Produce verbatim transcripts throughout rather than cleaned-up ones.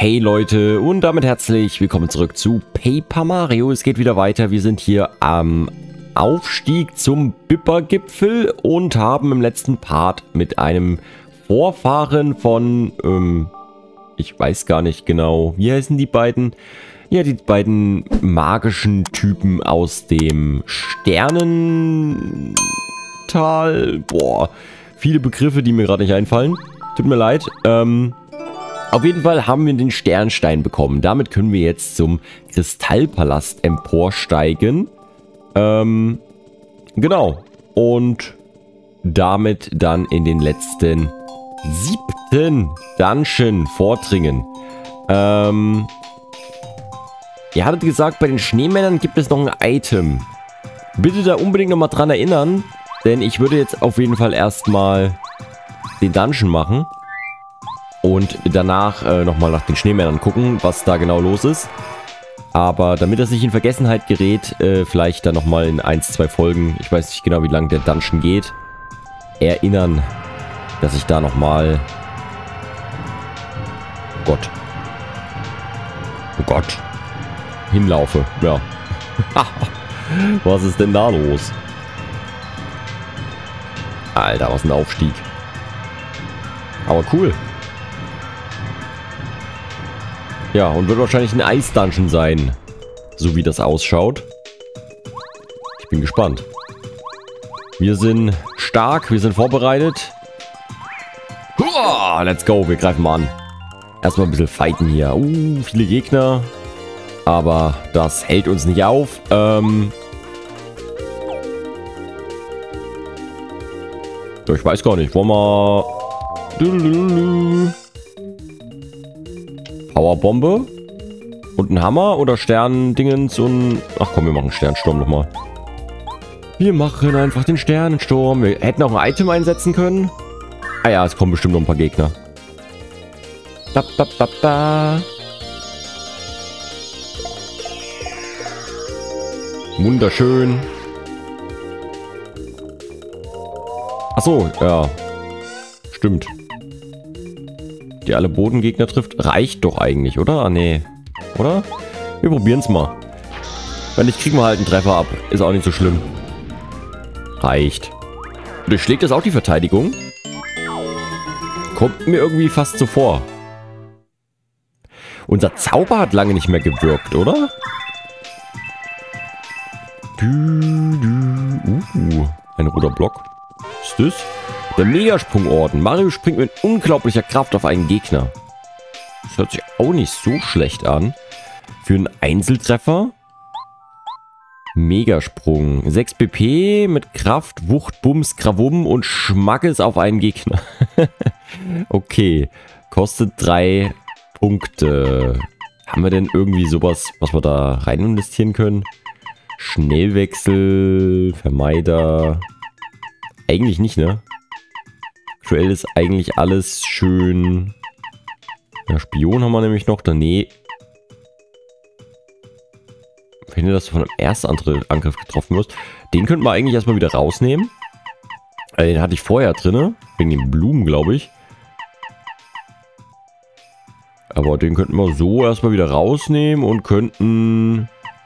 Hey Leute und damit herzlich willkommen zurück zu Paper Mario. Es geht wieder weiter. Wir sind hier am Aufstieg zum Bipper-Gipfel und haben im letzten Part mit einem Vorfahren von, ähm, ich weiß gar nicht genau, wie heißen die beiden? Ja, die beiden magischen Typen aus dem Sternental. Boah, viele Begriffe, die mir gerade nicht einfallen. Tut mir leid. Ähm... Auf jeden Fall haben wir den Sternstein bekommen. Damit können wir jetzt zum Kristallpalast emporsteigen. Ähm, genau. Und damit dann in den letzten siebten Dungeon vordringen. Ähm, ihr hattet gesagt, bei den Schneemännern gibt es noch ein Item. Bitte da unbedingt nochmal dran erinnern, denn ich würde jetzt auf jeden Fall erstmal den Dungeon machen. Und danach äh, nochmal nach den Schneemännern gucken, was da genau los ist. Aber damit das nicht in Vergessenheit gerät, äh, vielleicht dann nochmal in ein, zwei Folgen, ich weiß nicht genau, wie lange der Dungeon geht, erinnern, dass ich da nochmal... Oh Gott. Oh Gott. Hinlaufe, ja. Was ist denn da los? Alter, was ein Aufstieg. Aber cool. Ja, und wird wahrscheinlich ein Eis-Dungeon sein. So wie das ausschaut. Ich bin gespannt. Wir sind stark, wir sind vorbereitet. Huah, let's go, wir greifen mal an. Erstmal ein bisschen fighten hier. Uh, viele Gegner. Aber das hält uns nicht auf. Ähm... Ja, ich weiß gar nicht. Wollen wir... Powerbombe und ein Hammer oder Sternendingens und... Ach komm, wir machen Sternsturm nochmal. Wir machen einfach den Sternensturm. Wir hätten auch ein Item einsetzen können. Ah ja, es kommen bestimmt noch ein paar Gegner. Ba, ba, ba, ba. Wunderschön. Ach so, ja. Stimmt. Die alle Bodengegner trifft, reicht doch eigentlich, oder? Ah, nee. Oder? Wir probieren es mal. Wenn nicht, kriegen wir halt einen Treffer ab. Ist auch nicht so schlimm. Reicht. Durchschlägt das auch die Verteidigung? Kommt mir irgendwie fast so vor. Unser Zauber hat lange nicht mehr gewirkt, oder? Du, du. Uh, ein roter Block. Was ist das? Der Megasprungorden. Mario springt mit unglaublicher Kraft auf einen Gegner. Das hört sich auch nicht so schlecht an. Für einen Einzeltreffer. Megasprung. sechs P P mit Kraft, Wucht, Bums, Krawum und Schmackes auf einen Gegner. Okay. Kostet drei Punkte. Haben wir denn irgendwie sowas, was wir da rein investieren können? Schnellwechsel, Vermeider. Eigentlich nicht, ne? Aktuell ist eigentlich alles schön. Ja, Spion haben wir nämlich noch. Da, nee. Ich finde, dass du von einem ersten Angriff getroffen wirst. Den könnten wir eigentlich erstmal wieder rausnehmen. Den hatte ich vorher drin. Wegen den Blumen, glaube ich. Aber den könnten wir so erstmal wieder rausnehmen und könnten...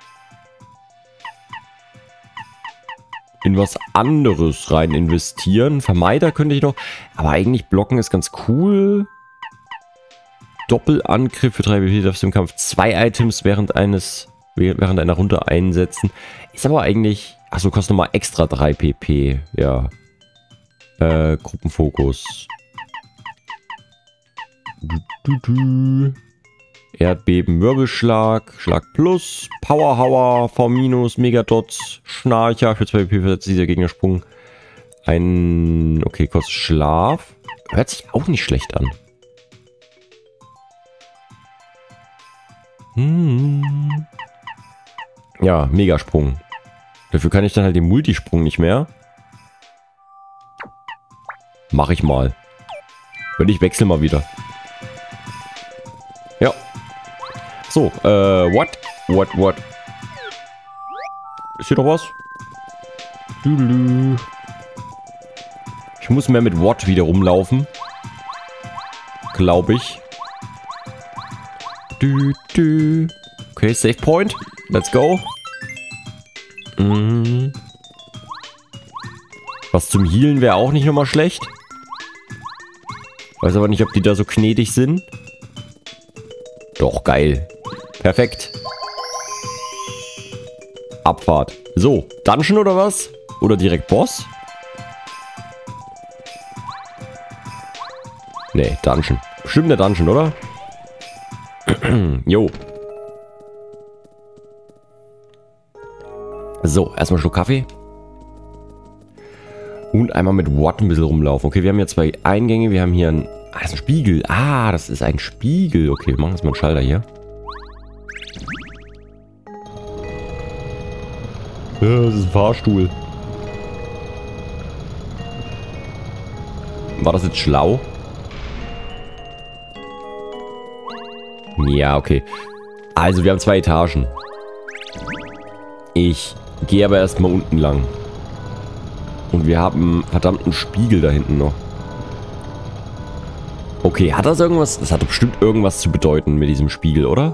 in was anderes rein investieren. Vermeider könnte ich noch. Aber eigentlich blocken ist ganz cool. Doppelangriff für drei P P darfst du im Kampf zwei Items während eines während einer Runde einsetzen. Ist aber eigentlich... Achso, kostet nochmal extra drei P P. Ja. Äh, Gruppenfokus. Du, du, du. Erdbeben, Wirbelschlag, Schlag Plus, Powerhauer, V minus, Megadots, Schnarcher, für zwei P P versetzt dieser Gegnersprung. Ein, okay, kostet Schlaf. Hört sich auch nicht schlecht an. Hm. Ja, Megasprung. Dafür kann ich dann halt den Multisprung nicht mehr. Mach ich mal. Wenn ich wechsle mal wieder. Ja. So, äh, what? What, what? Ist hier noch was? Ich muss mehr mit what wieder rumlaufen. Glaube ich. Du, du. Okay, Save Point. Let's go. Mhm. Was zum Healen wäre auch nicht nochmal schlecht. Weiß aber nicht, ob die da so gnädig sind. Doch, geil. Perfekt. Abfahrt. So, Dungeon oder was? Oder direkt Boss? Nee, Dungeon. Bestimmt der Dungeon, oder? Jo. So, erstmal einen Schluck Kaffee. Und einmal mit Watt ein bisschen rumlaufen. Okay, wir haben hier zwei Eingänge. Wir haben hier ein... Ah, das ist ein Spiegel. Ah, das ist ein Spiegel. Okay, wir machen jetzt mal einen Schalter hier. Ja, das ist ein Fahrstuhl. War das jetzt schlau? Ja, okay. Also, wir haben zwei Etagen. Ich gehe aber erstmal unten lang. Und wir haben einen verdammten Spiegel da hinten noch. Okay, hat das irgendwas? Das hat bestimmt irgendwas zu bedeuten mit diesem Spiegel, oder?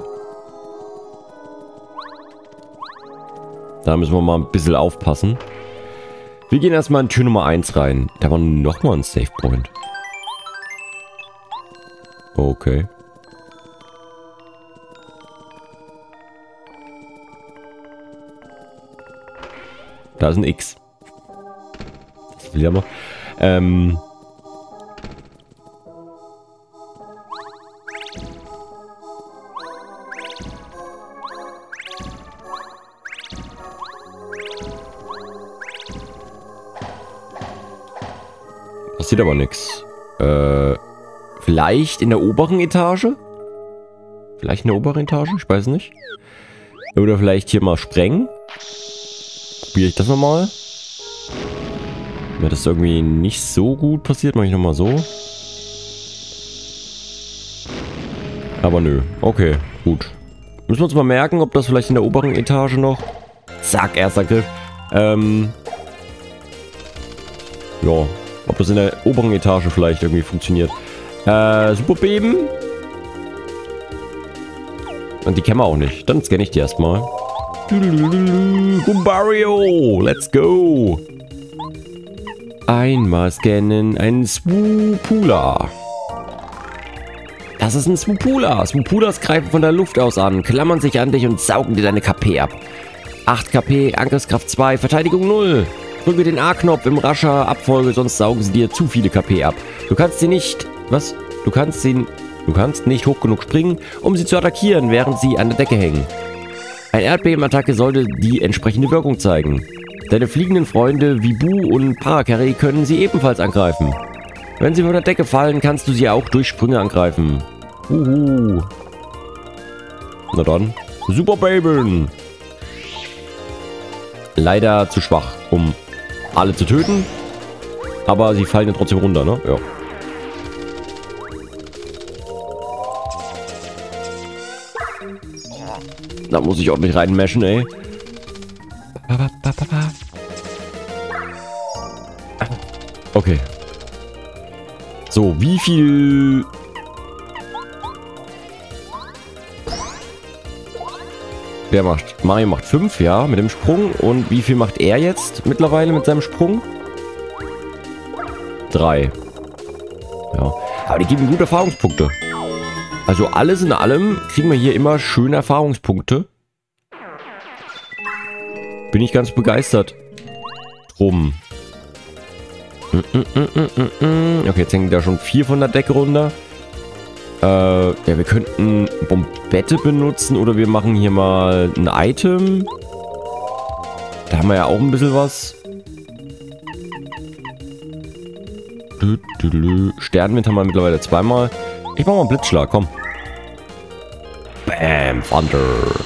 Da müssen wir mal ein bisschen aufpassen. Wir gehen erstmal in Tür Nummer eins rein. Da war nochmal ein Save Point. Okay. Da ist ein X. Das will ich aber. Ähm. Passiert aber nichts. Äh. Vielleicht in der oberen Etage? Vielleicht in der oberen Etage? Ich weiß nicht. Oder vielleicht hier mal sprengen. Probiere ich das nochmal. Wenn das irgendwie nicht so gut passiert, mache ich nochmal so. Aber nö. Okay, gut. Müssen wir uns mal merken, ob das vielleicht in der oberen Etage noch... Zack, erster Griff. Ähm... Ja, ob das in der oberen Etage vielleicht irgendwie funktioniert. Äh, Superbeben. Und die kennen wir auch nicht. Dann scanne ich die erstmal. Gumbario, let's go. Einmal scannen, ein Swoopula. Das ist ein Swoopula. Swoopulas greifen von der Luft aus an, klammern sich an dich und saugen dir deine K P ab. acht K P, Angriffskraft zwei, Verteidigung null. Drücke den A-Knopf im rascher Abfolge, sonst saugen sie dir zu viele K P ab. Du kannst sie nicht... Was? Du kannst sie... Du kannst nicht hoch genug springen, um sie zu attackieren, während sie an der Decke hängen. Eine Erdbebenattacke sollte die entsprechende Wirkung zeigen. Deine fliegenden Freunde Vibu und Parakarry können sie ebenfalls angreifen. Wenn sie von der Decke fallen, kannst du sie auch durch Sprünge angreifen. Uhu. Na dann. Super Baby. Leider zu schwach, um alle zu töten. Aber sie fallen ja trotzdem runter, ne? Ja. Da muss ich ordentlich reinmeschen, ey. Okay. So, wie viel... Der macht... Mario macht fünf, ja, mit dem Sprung. Und wie viel macht er jetzt mittlerweile mit seinem Sprung? drei. Ja. Aber die geben gute Erfahrungspunkte. Also alles in allem kriegen wir hier immer schöne Erfahrungspunkte. Bin ich ganz begeistert drum. Okay, jetzt hängen da schon vier von der Decke runter. Äh, ja, wir könnten Bombette benutzen oder wir machen hier mal ein Item. Da haben wir ja auch ein bisschen was. Sternwind haben wir mittlerweile zweimal. Ich mach mal einen Blitzschlag, komm. Bam, Thunder.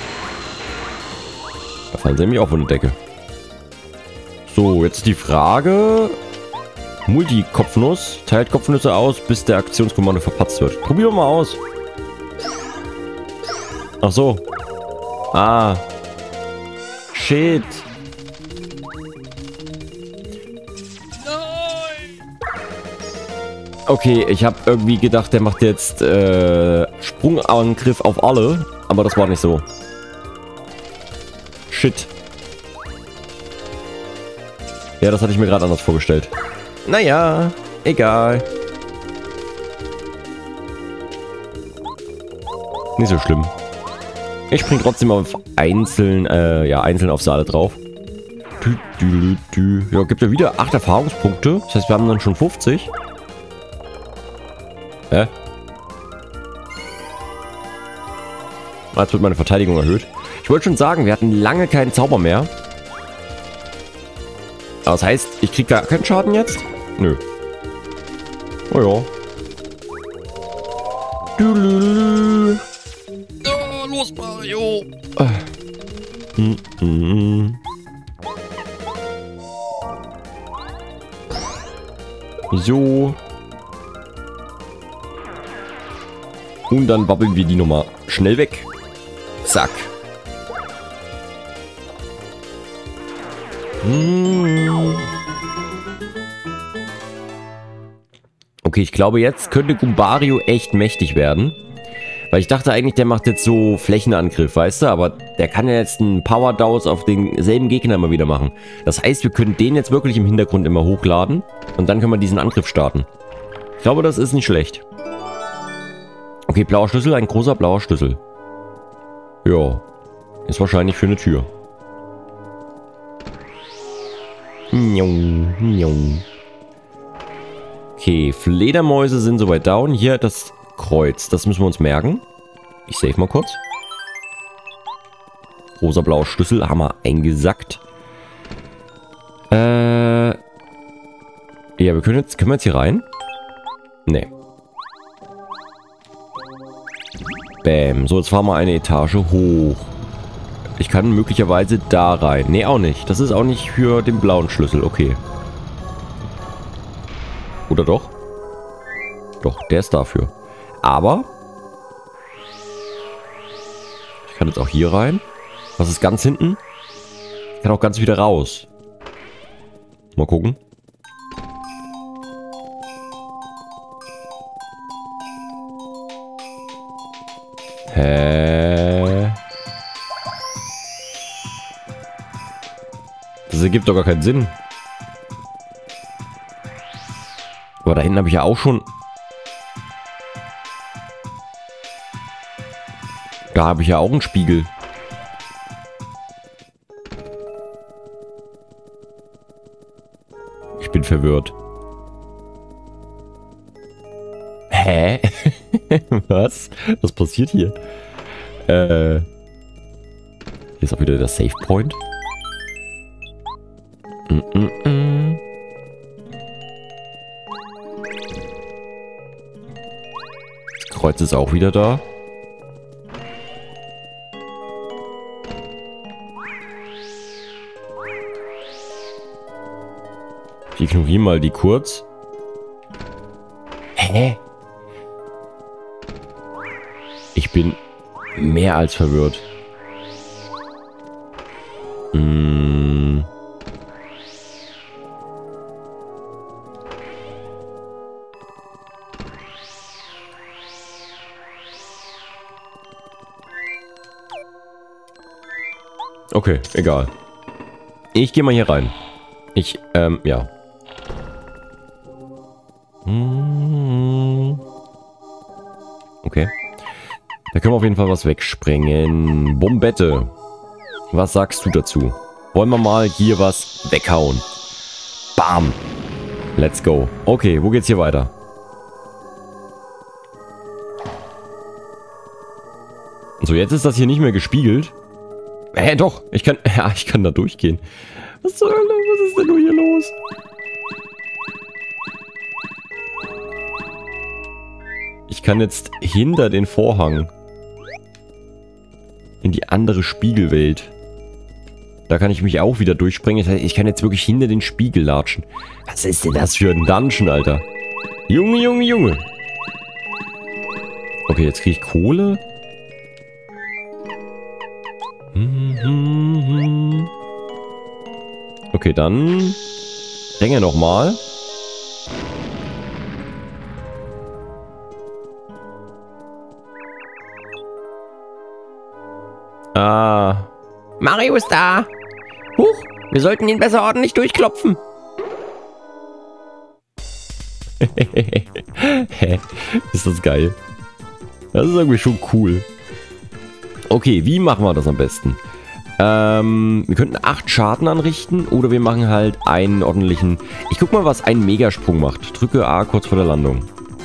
Da fallen sie nämlich auch von der Decke. So, jetzt die Frage. Multi-Kopfnuss. Teilt Kopfnüsse aus, bis der Aktionskommando verpatzt wird. Probieren wir mal aus. Ach so. Ah. Shit. Okay, ich habe irgendwie gedacht, der macht jetzt äh, Sprungangriff auf alle, aber das war nicht so. Shit. Ja, das hatte ich mir gerade anders vorgestellt. Naja, egal. Nicht so schlimm. Ich spring trotzdem auf einzeln, äh, ja, einzeln auf sie alle drauf. Dü, dü, dü. Ja, gibt ja wieder acht Erfahrungspunkte. Das heißt, wir haben dann schon fünfzig. Hä? Jetzt wird meine Verteidigung erhöht. Ich wollte schon sagen, wir hatten lange keinen Zauber mehr. Aber das heißt, ich kriege gar keinen Schaden jetzt? Nö. Oh ja. Du, oh, los, Mario. Mm -mm. So. Und dann wabbeln wir die nochmal schnell weg. Zack. Okay, ich glaube, jetzt könnte Goombario echt mächtig werden. Weil ich dachte eigentlich, der macht jetzt so Flächenangriff, weißt du? Aber der kann ja jetzt einen Power-Downs auf denselben Gegner immer wieder machen. Das heißt, wir können den jetzt wirklich im Hintergrund immer hochladen. Und dann können wir diesen Angriff starten. Ich glaube, das ist nicht schlecht. Okay, blauer Schlüssel, ein großer blauer Schlüssel. Ja, ist wahrscheinlich für eine Tür. Okay, Fledermäuse sind soweit down. Hier das Kreuz, das müssen wir uns merken. Ich save mal kurz. Rosa blauer Schlüssel, haben wir eingesackt. Äh. Ja, wir können jetzt, können wir jetzt hier rein? Nee. Bäm. So, jetzt fahren wir eine Etage hoch. Ich kann möglicherweise da rein. Nee, auch nicht. Das ist auch nicht für den blauen Schlüssel. Okay. Oder doch? Doch, der ist dafür. Aber ich kann jetzt auch hier rein. Was ist ganz hinten? Ich kann auch ganz wieder raus. Mal gucken. Hä? Das ergibt doch gar keinen Sinn. Aber da hinten habe ich ja auch schon... Da habe ich ja auch einen Spiegel. Ich bin verwirrt. Hä? Was? Was passiert hier? Äh. Hier ist auch wieder der Save Point. Mm -mm -mm. Das Kreuz ist auch wieder da. Ich ignoriere mal die kurz. Hä? Ich bin mehr als verwirrt. Hm. Okay, egal. Ich gehe mal hier rein. Ich, ähm, ja. Okay. Da können wir auf jeden Fall was wegsprengen. Bombette. Was sagst du dazu? Wollen wir mal hier was weghauen? Bam. Let's go. Okay, wo geht's hier weiter? So, jetzt ist das hier nicht mehr gespiegelt. Hä, äh, doch. Ich kann, ja, ich kann da durchgehen. Was soll, was ist denn nur hier los? Ich kann jetzt hinter den Vorhang in die andere Spiegelwelt. Da kann ich mich auch wieder durchspringen. Das heißt, ich kann jetzt wirklich hinter den Spiegel latschen. Was ist denn das für ein Dungeon, Alter? Junge, Junge, Junge. Okay, jetzt kriege ich Kohle. Okay, dann Ränge nochmal. Ah. Mario ist da. Huch, wir sollten ihn besser ordentlich durchklopfen. Ist das geil. Das ist irgendwie schon cool. Okay, wie machen wir das am besten? Ähm, wir könnten acht Schaden anrichten oder wir machen halt einen ordentlichen... Ich guck mal, was ein Megasprung macht. Drücke A kurz vor der Landung.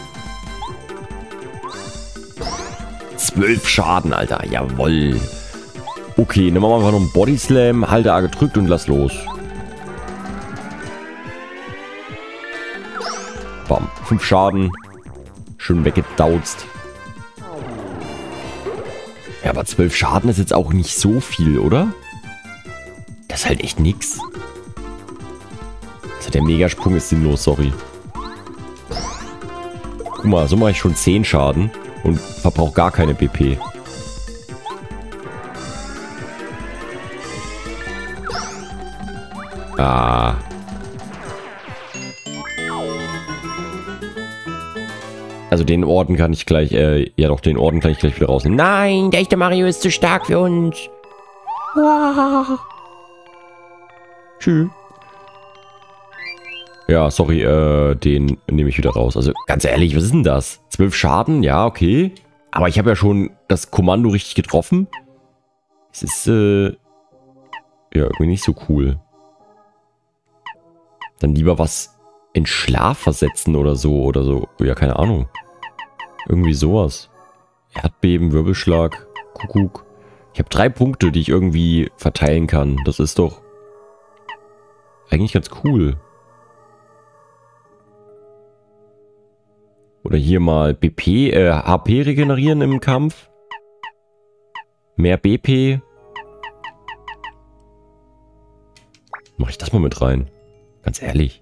zwölf Schaden, Alter. Jawoll. Okay, dann machen wir einfach noch einen Body Slam. Halte A gedrückt und lass los. Bam. fünf Schaden. Schön weggedauzt. Ja, aber zwölf Schaden ist jetzt auch nicht so viel, oder? Das ist halt echt nix. Also der Megasprung ist sinnlos, sorry. Guck mal, so mache ich schon zehn Schaden und verbrauche gar keine B P. Ah. Also den Orden kann ich gleich, äh, ja doch, den Orden kann ich gleich wieder rausnehmen. Nein, der echte Mario ist zu stark für uns. Wow. Tschüss. Ja, sorry, äh, den nehme ich wieder raus. Also ganz ehrlich, was ist denn das? zwölf Schaden? Ja, okay. Aber ich habe ja schon das Kommando richtig getroffen. Es ist, äh, ja, irgendwie nicht so cool. Dann lieber was in Schlaf versetzen oder so, oder so. Ja, keine Ahnung. Irgendwie sowas. Erdbeben, Wirbelschlag, Kuckuck. Ich habe drei Punkte, die ich irgendwie verteilen kann. Das ist doch eigentlich ganz cool. Oder hier mal B P, äh, H P regenerieren im Kampf. Mehr B P. Mach ich das mal mit rein. Ganz ehrlich.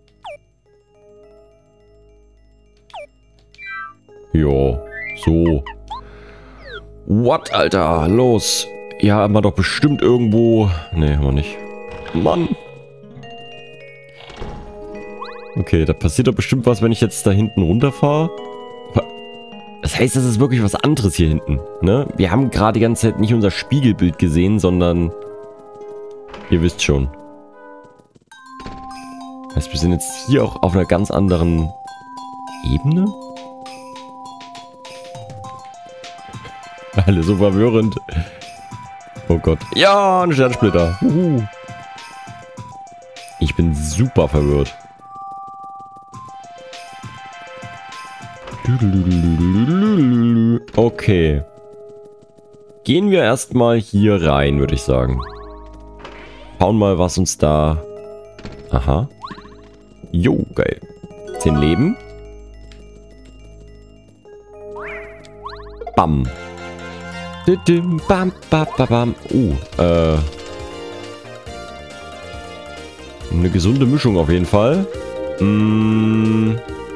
Jo, so. What, Alter? Los. Ja, haben wir doch bestimmt irgendwo... Ne, haben wir nicht. Mann. Okay, da passiert doch bestimmt was, wenn ich jetzt da hinten runterfahre. Das heißt, das ist wirklich was anderes hier hinten, ne? Wir haben gerade die ganze Zeit nicht unser Spiegelbild gesehen, sondern... Ihr wisst schon. Das heißt, wir sind jetzt hier auch auf einer ganz anderen Ebene? Alle so verwirrend. Oh Gott. Ja, ein Sternsplitter. Uhu. Ich bin super verwirrt. Okay. Gehen wir erstmal hier rein, würde ich sagen. Schauen mal, was uns da... Aha. Jo, geil. zehn Leben. Bam. Bam, bam, bam. Oh, äh. Eine gesunde Mischung auf jeden Fall. Mm.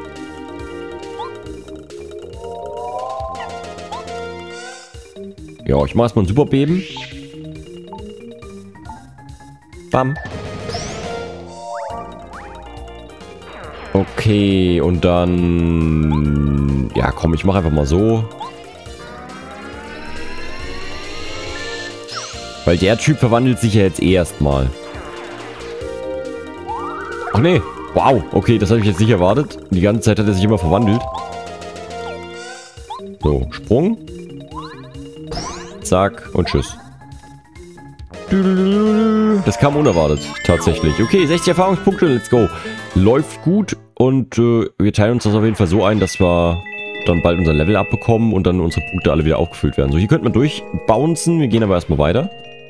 Ja, ich mache erstmal ein Superbeben. Bam. Okay, und dann... Ja, komm, ich mache einfach mal so. Weil der Typ verwandelt sich ja jetzt eh erstmal. Ach nee. Wow. Okay, das habe ich jetzt nicht erwartet. Die ganze Zeit hat er sich immer verwandelt. So, Sprung. Zack und tschüss. Das kam unerwartet, tatsächlich. Okay, sechzig Erfahrungspunkte, let's go. Läuft gut und äh, wir teilen uns das auf jeden Fall so ein, dass wir dann bald unser Level abbekommen und dann unsere Punkte alle wieder aufgefüllt werden. So, hier könnte man durchbouncen. Wir gehen aber erstmal weiter.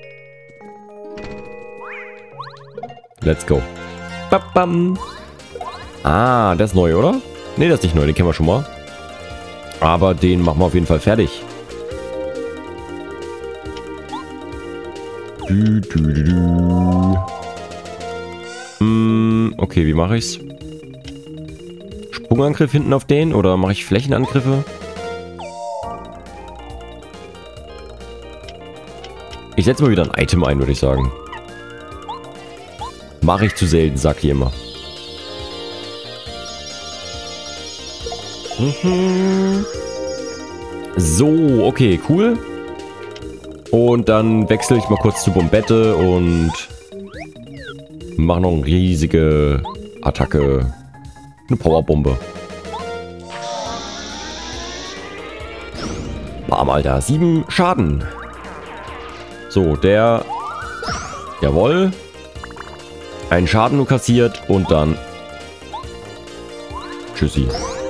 Let's go. Bam. Ah, der ist neu, oder? Ne, der ist nicht neu, den kennen wir schon mal. Aber den machen wir auf jeden Fall fertig. Du, du, du, du. Hm, okay, wie mache ich's? Sprungangriff hinten auf den oder mache ich Flächenangriffe? Ich setze mal wieder ein Item ein, würde ich sagen. Mache ich zu selten, sag ich immer. Mhm. So, okay, cool. Und dann wechsle ich mal kurz zu Bombette und mache noch eine riesige Attacke. Eine Powerbombe. Bam, Alter. Sieben Schaden. So, der... Jawohl. Einen Schaden nur kassiert und dann... Tschüssi.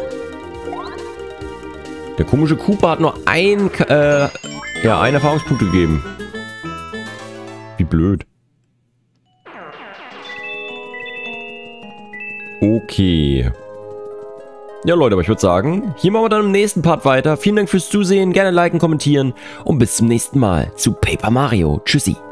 Der komische Koopa hat nur ein... Äh, ja, einen Erfahrungspunkt gegeben. Wie blöd. Okay. Ja, Leute, aber ich würde sagen, hier machen wir dann im nächsten Part weiter. Vielen Dank fürs Zusehen, gerne liken, kommentieren und bis zum nächsten Mal zu Paper Mario. Tschüssi.